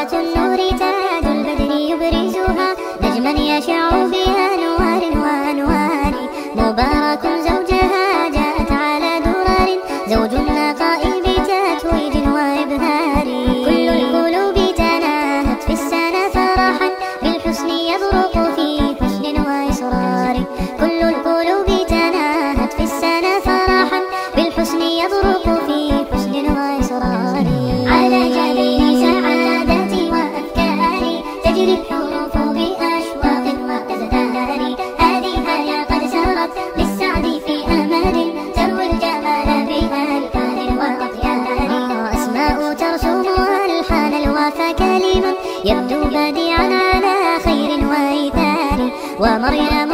ذات النور تاج البدر يبرزها، نجما يشع بها أنوار وأنوار. مبارك زوجها جاءت على درر، زوج النقاء بتتويج وإبهار. كل القلوب تناهت في السنة فرحا، بالحسن يبرق في حسن وإصرار. كل القلوب تناهت في السنة فرحا، بالحسن يبرق في حسن وإصرار. على جبين سعادتي وأفكاري تجري الحروف بأشواق وأزهار. هذه آية قد سرت للسعد في أمل، تروي الجمال بألحان وأطيار. أسماء ترسمها ألحان الوفا كلمة، يبدو بديعا على خير وإيثار. ومريم